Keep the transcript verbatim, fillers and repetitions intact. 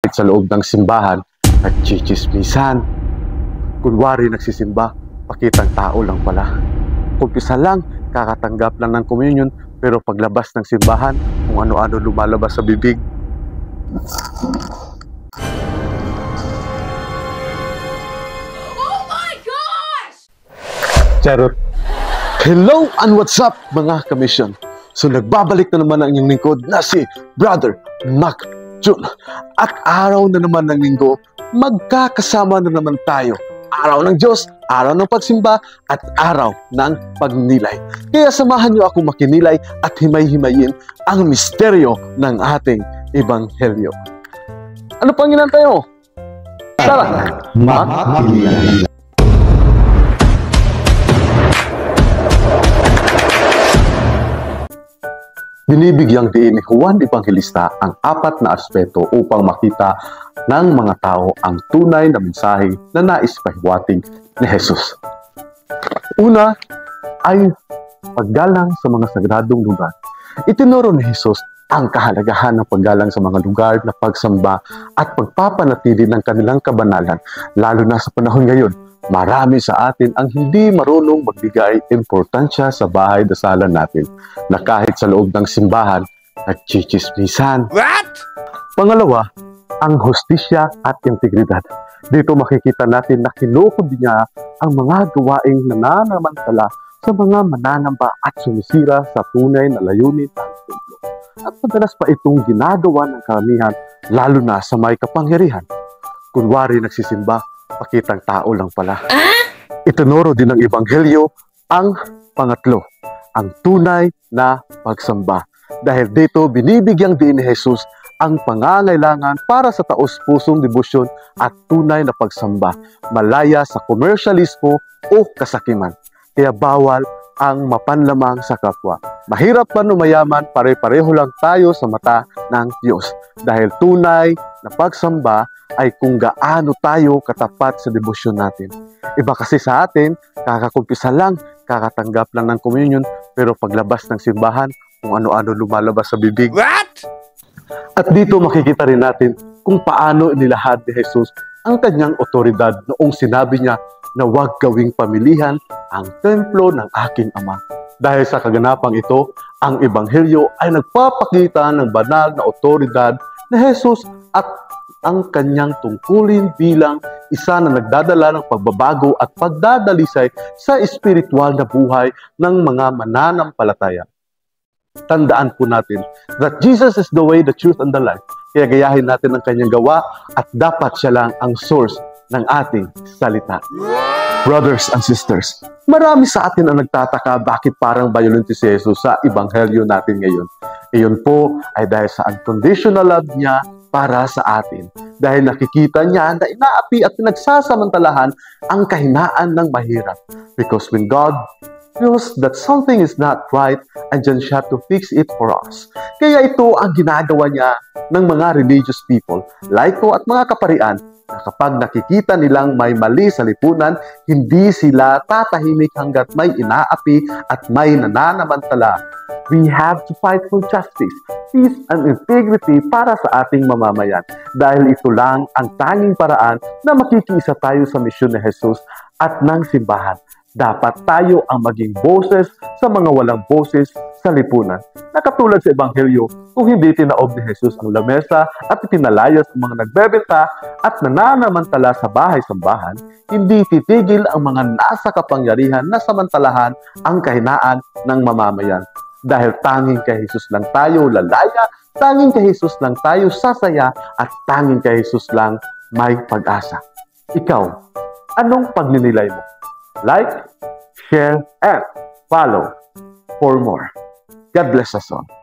kahit sa loob ng simbahan, nagchichismisan. Kunwari nagsisimba, pakitang tao lang pala. Kumpisa lang, kakatanggap lang ng communion, pero paglabas ng simbahan, kung ano-ano lumalabas sa bibig. Oh my gosh! Charot! Hello and what's up mga kamisyon? So nagbabalik na naman ang inyong lingkod na si Brother Mac Jun. At araw na naman ng linggo, magkakasama na naman tayo. Araw ng Diyos, araw ng pagsimba, at araw ng pagnilay. Kaya samahan niyo ako makinilay at himay-himayin ang misteryo ng ating Ebanghelyo. Ano pang inantay mo? Tara! Makinilay! Binibigyang diin ni Juan Evangelista ang apat na aspeto upang makita ng mga tao ang tunay na mensahe na nais pahiwatig ni Jesus. Una ay paggalang sa mga sagradong lugar. Itinuro ni Jesus ang kahalagahan ng paggalang sa mga lugar na pagsamba at pagpapanatili ng kanilang kabanalan, lalo na sa panahon ngayon. Marami sa atin ang hindi marunong magbigay importansya sa bahay dasalan natin, na kahit sa loob ng simbahan, nagchichismisan. What? Pangalawa, ang hustisya at integridad. Dito makikita natin na kinukod niya ang mga gawaing nananamantala sa mga mananamba at sumisira sa tunay na layunin ng templo. At madalas pa itong ginagawa ng karamihan, lalo na sa may kapangyarihan. Kunwari nagsisimba, pakitang tao lang pala. Ah? Itinuro din ng Ebanghelyo ang pangatlo, ang tunay na pagsamba. Dahil dito, binibigyang din ni Jesus ang pangangailangan para sa taos-pusong debosyon at tunay na pagsamba, malaya sa komersyalismo o kasakiman. Kaya bawal ang mapanlamang sa kapwa. Mahirap man o mayaman, pare-pareho lang tayo sa mata ng Diyos. Dahil tunay na pagsamba ay kung gaano tayo katapat sa debosyon natin. Iba kasi sa atin, kakakumpisa lang, kakatanggap lang ng communion, pero paglabas ng simbahan, kung ano-ano lumalabas sa bibig. What? At dito makikita rin natin kung paano inilahad ni Jesus ang kanyang otoridad noong sinabi niya na huwag gawing pamilihan ang templo ng aking Ama. Dahil sa kaganapang ito, ang Ebanghelyo ay nagpapakita ng banal na otoridad ni Jesus at ang kanyang tungkulin bilang isa na nagdadala ng pagbabago at pagdadalisay sa espiritual na buhay ng mga mananampalataya. Tandaan po natin that Jesus is the way, the truth, and the life. Kaya gayahin natin ang kanyang gawa at dapat siya lang ang source ng ating salita. Brothers and sisters, marami sa atin ang nagtataka bakit parang violent si Jesus sa Ebanghelyo natin ngayon. Iyon po ay dahil sa unconditional love niya para sa atin. Dahil nakikita niya na inaapi at pinagsasamantalahan ang kahinaan ng mahirap. Because when God feels that something is not right, andyan siya to fix it for us. Kaya ito ang ginagawa niya ng mga religious people, laiko at mga kaparian, na kapag nakikita nilang may mali sa lipunan, hindi sila tatahimik hanggat may inaapi at may nananamantala. We have to fight for justice, peace, and integrity para sa ating mamamayan. Dahil ito lang ang tanging paraan na makikiisa tayo sa misyon ni Jesus at ng simbahan. Dapat tayo ang maging boses sa mga walang boses sa lipunan. Nakatulad sa Ebanghelyo, kung hindi tinaob ni Jesus ang lamesa at itinalayas ang mga nagbebenta at nananamantala sa bahay-sambahan, hindi titigil ang mga nasa kapangyarihan na samantalahan ang kahinaan ng mamamayan. Dahil tanging kay Jesus lang tayo lalaya, tanging kay Jesus lang tayo sasaya, at tanging kay Jesus lang may pag-asa. Ikaw, anong pagninilay mo? Like, share, and follow for more. God bless us all.